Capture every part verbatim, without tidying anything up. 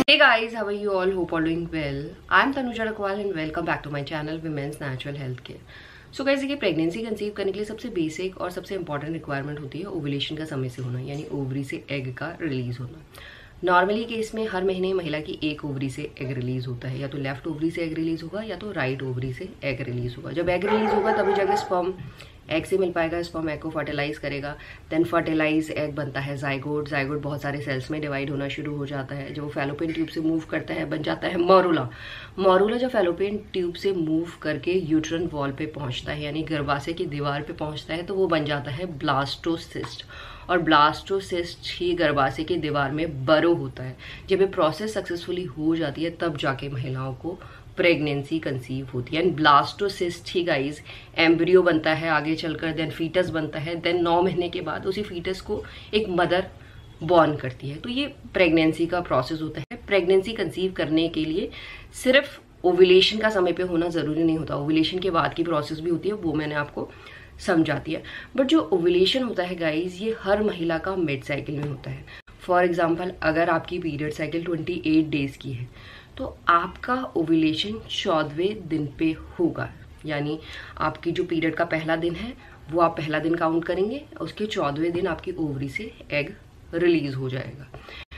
Hey guys, how are you all? Hope all doing well. I'm Tanuja Rakwal and welcome back to my channel Women's Natural Health Care. So guys देखिए, pregnancy conceive करने के लिए सबसे basic और सबसे important requirement होती है ovulation का समय से होना, यानी ओवरी से एग का रिलीज होना। नॉर्मली केस में हर महीने महिला की एक ओवरी से एग रिलीज होता है, या तो लेफ्ट ओवरी से एग रिलीज होगा या तो राइट ओवरी से एग रिलीज होगा। जब एग रिलीज होगा तभी जाके स्पर्म एग से मिल पाएगा, स्पर्म एग को फर्टिलाइज करेगा, देन फर्टिलाइज एग बनता है जाइगोट। जाइगोट बहुत सारे सेल्स में डिवाइड होना शुरू हो जाता है। जब वो फैलोपियन ट्यूब से मूव करता है बन जाता है मोरूला। मोरूला जब फैलोपियन ट्यूब से मूव करके यूट्रन वॉल पे पहुंचता है, यानी गर्भाशय की दीवार पे पहुंचता है, तो वो बन जाता है ब्लास्टोसिस्ट। और ब्लास्टोसिस्ट ही गर्भाशय की दीवार में बरो होता है। जब ये प्रोसेस सक्सेसफुली हो जाती है तब जाके महिलाओं को प्रेगनेंसी कंसीव होती है। एंड ब्लास्टोसिस्ट ही गाइज एम्ब्रियो बनता है आगे चलकर, देन फीटस बनता है, देन नौ महीने के बाद उसी फीटस को एक मदर बॉर्न करती है। तो ये प्रेगनेंसी का प्रोसेस होता है। प्रेगनेंसी कंसीव करने के लिए सिर्फ ओव्यूलेशन का समय पे होना जरूरी नहीं होता, ओव्यूलेशन के बाद की प्रोसेस भी होती है, वो मैंने आपको समझाती है। बट जो ओव्यूलेशन होता है गाइज, ये हर महिला का मिड साइकिल में होता है। फॉर एग्जाम्पल, अगर आपकी पीरियड साइकिल अट्ठाईस डेज की है तो आपका ओव्यूलेशन चौदहवें दिन पे होगा। यानी आपकी जो पीरियड का पहला दिन है वो आप पहला दिन काउंट करेंगे, उसके चौदहवें दिन आपकी ओवरी से एग रिलीज हो जाएगा।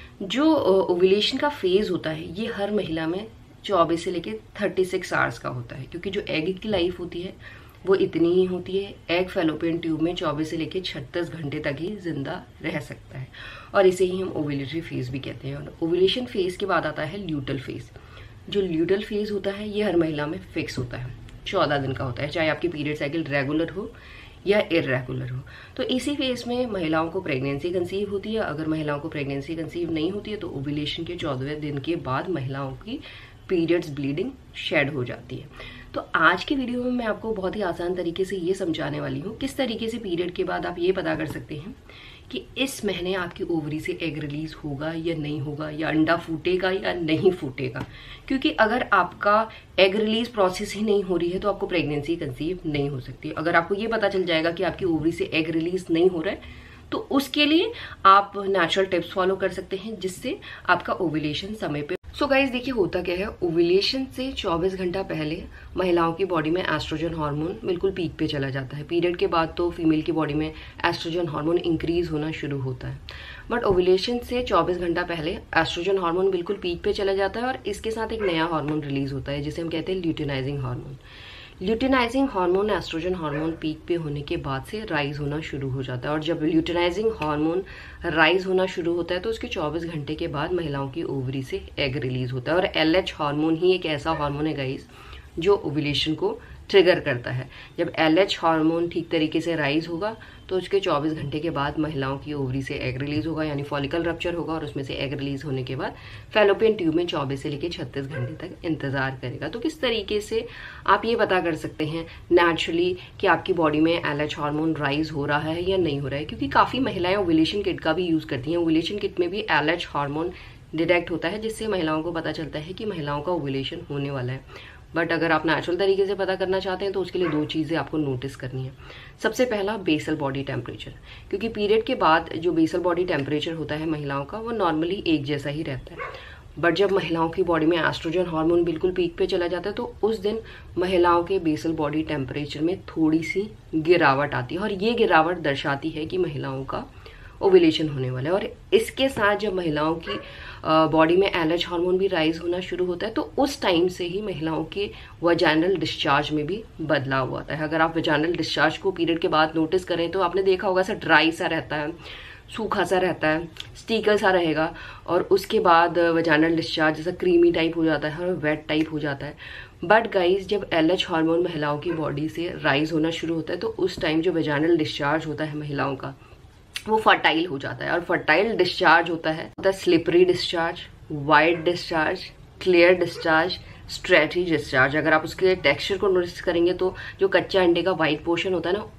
जो ओव्यूलेशन का फेज होता है ये हर महिला में चौबीस से लेके छत्तीस आवर्स का होता है, क्योंकि जो एग की लाइफ होती है वो इतनी ही होती है। एग फैलोपियन ट्यूब में चौबीस से लेकर छत्तीस घंटे तक ही जिंदा रह सकता है, और इसे ही हम ओव्यूलेटरी फेज भी कहते हैं। और ओव्यूलेशन फेज के बाद आता है ल्यूटल फेज। जो ल्यूटल फेज होता है ये हर महिला में फिक्स होता है, चौदह दिन का होता है, चाहे आपकी पीरियड साइकिल रेगुलर हो या इरेगुलर हो। तो इसी फेज में महिलाओं को प्रेगनेंसी कंसीव होती है। अगर महिलाओं को प्रेगनेंसी कंसीव नहीं होती है तो ओव्यूलेशन के चौदहवें दिन के बाद महिलाओं की पीरियड्स ब्लीडिंग शेड हो जाती है। तो आज की वीडियो में मैं आपको बहुत ही आसान तरीके से ये समझाने वाली हूँ किस तरीके से पीरियड के बाद आप ये पता कर सकते हैं कि इस महीने आपकी ओवरी से एग रिलीज होगा या नहीं होगा, या अंडा फूटेगा या नहीं फूटेगा। क्योंकि अगर आपका एग रिलीज प्रोसेस ही नहीं हो रही है तो आपको प्रेगनेंसी कंसीव नहीं हो सकती। अगर आपको ये पता चल जाएगा कि आपकी ओवरी से एग रिलीज नहीं हो रहा है तो उसके लिए आप नेचुरल टिप्स फॉलो कर सकते हैं, जिससे आपका ओव्यूलेशन समय पे। सो गाइज देखिए, होता क्या है, ओव्यूलेशन से चौबीस घंटा पहले महिलाओं की बॉडी में एस्ट्रोजन हार्मोन बिल्कुल पीक पे चला जाता है। पीरियड के बाद तो फीमेल की बॉडी में एस्ट्रोजन हार्मोन इंक्रीज होना शुरू होता है, बट ओव्यूलेशन से चौबीस घंटा पहले एस्ट्रोजन हार्मोन बिल्कुल पीक पे चला जाता है, और इसके साथ एक नया हार्मोन रिलीज होता है जिसे हम कहते हैं luteinising hormone. Luteinising hormone oestrogen hormone peak पे होने के बाद से राइज होना शुरू हो जाता है। और जब ल्यूटिनाइजिंग हार्मोन राइज होना शुरू होता है तो उसके चौबीस घंटे के बाद महिलाओं की ओवरी से एग रिलीज होता है। और एलएच हार्मोन ही एक ऐसा हार्मोन है गाइस जो ओव्यूलेशन को ट्रिगर करता है। जब एलएच हार्मोन ठीक तरीके से राइज होगा तो उसके चौबीस घंटे के बाद महिलाओं की ओवरी से एग रिलीज होगा, यानी फॉलिकल रप्चर होगा, और उसमें से एग रिलीज होने के बाद फैलोपियन ट्यूब में चौबीस से लेकर छत्तीस घंटे तक इंतजार करेगा। तो किस तरीके से आप ये पता कर सकते हैं नेचुरली कि आपकी बॉडी में एलएच हार्मोन राइज हो रहा है या नहीं हो रहा है, क्योंकि काफी महिलाएं ओव्यूलेशन किट का भी यूज करती हैं। ओव्यूलेशन किट में भी एलएच हार्मोन डिटेक्ट होता है, जिससे महिलाओं को पता चलता है कि महिलाओं का ओव्यूलेशन होने वाला है। बट अगर आप नेचुरल तरीके से पता करना चाहते हैं तो उसके लिए दो चीज़ें आपको नोटिस करनी है। सबसे पहला, बेसल बॉडी टेम्परेचर, क्योंकि पीरियड के बाद जो बेसल बॉडी टेम्परेचर होता है महिलाओं का वो नॉर्मली एक जैसा ही रहता है। बट जब महिलाओं की बॉडी में एस्ट्रोजन हार्मोन बिल्कुल पीक पे चला जाता है तो उस दिन महिलाओं के बेसल बॉडी टेम्परेचर में थोड़ी सी गिरावट आती है, और ये गिरावट दर्शाती है कि महिलाओं का ओव्यूलेशन होने वाला है। और इसके साथ जब महिलाओं की बॉडी में एलएच हार्मोन भी राइज होना शुरू होता है तो उस टाइम से ही महिलाओं के वजाइनल डिस्चार्ज में भी बदलाव होता है। अगर आप वजाइनल डिस्चार्ज को पीरियड के बाद नोटिस करें तो आपने देखा होगा, सा ड्राई सा रहता है, सूखा सा रहता है, स्टिकर सा रहेगा, और उसके बाद वजाइनल डिस्चार्ज जैसा क्रीमी टाइप हो जाता है और वेट टाइप हो जाता है। बट गाइज जब एलएच हार्मोन महिलाओं की बॉडी से राइज होना शुरू होता है तो उस टाइम जो वजाइनल डिस्चार्ज होता है महिलाओं का वो फर्टाइल हो जाता है। और फर्टाइल डिस्चार्ज होता है the slippery discharge, white discharge, clear discharge, stretchy discharge. अगर आप उसके टेक्सचर को नोटिस करेंगे तो जो कच्चा अंडे का वाइट पोर्शन होता है ना,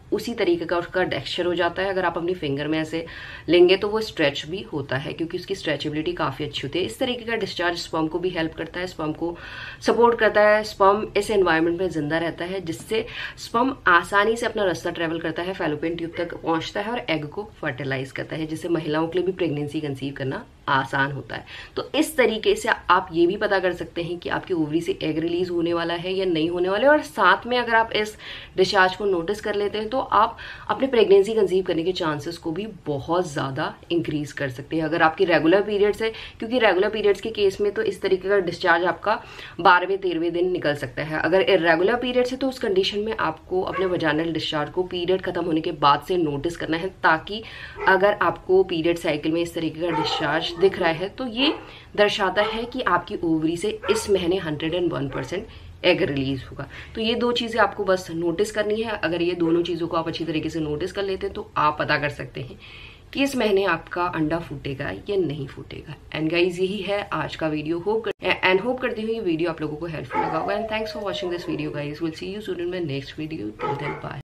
उसी तरीके का उसका टेक्सचर हो जाता है। अगर आप अपनी फिंगर में ऐसे लेंगे तो वो स्ट्रेच भी होता है, क्योंकि उसकी स्ट्रेचेबिलिटी काफ़ी अच्छी होती है। इस तरीके का डिस्चार्ज स्पर्म को भी हेल्प करता है, स्पर्म को सपोर्ट करता है, स्पर्म इस एनवायरनमेंट में जिंदा रहता है, जिससे स्पर्म आसानी से अपना रास्ता ट्रेवल करता है, फैलोपियन ट्यूब तक पहुंचता है और एग को फर्टिलाइज करता है, जिससे महिलाओं के लिए भी प्रेगनेंसी कंसीव करना आसान होता है। तो इस तरीके से आप ये भी पता कर सकते हैं कि आपकी ओवरी से एग रिलीज होने वाला है या नहीं होने वाला है। और साथ में अगर आप इस डिस्चार्ज को नोटिस कर लेते हैं तो आप अपने प्रेगनेंसी कंसीव करने के चांसेस को भी बहुत ज्यादा इंक्रीज कर सकते हैं। अगर आपकी रेगुलर पीरियड्स है, क्योंकि रेगुलर पीरियड्स के केस में तो इस तरीके का डिस्चार्ज आपका बारहवें तेरहवें दिन निकल सकता है। अगर इरेगुलर पीरियड्स है तो उस कंडीशन में आपको अपने वजाइनल डिस्चार्ज को पीरियड खत्म होने के बाद से नोटिस करना है, ताकि अगर आपको पीरियड साइकिल में इस तरीके का डिस्चार्ज दिख रहा है तो ये दर्शाता है कि आपकी ओवरी से इस महीने hundred and one percent egg release होगा। तो ये दो चीजें आपको बस नोटिस करनी है। अगर ये दोनों चीजों को आप अच्छी तरीके से नोटिस कर लेते हैं तो आप पता कर सकते हैं कि इस महीने आपका अंडा फूटेगा या नहीं फूटेगा। एंड गाइज यही है आज का वीडियो। होप एंड होप करती हूँ ये वीडियो आप लोगों को हेल्पफुल लगा होगा। And thanks for watching this video guys. Will see you soon in my next video. Till then bye.